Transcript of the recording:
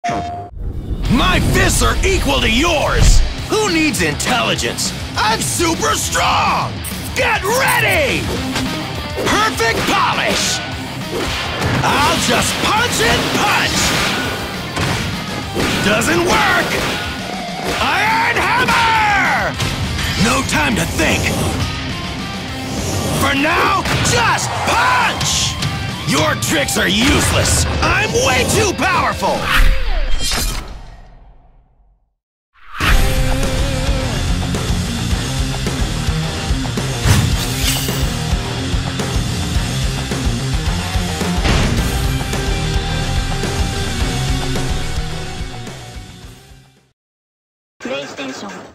My fists are equal to yours! Who needs intelligence? I'm super strong! Get ready! Perfect polish! I'll just punch and punch! Doesn't work! Iron hammer! No time to think! For now, just punch! Your tricks are useless! I'm way too powerful! PlayStation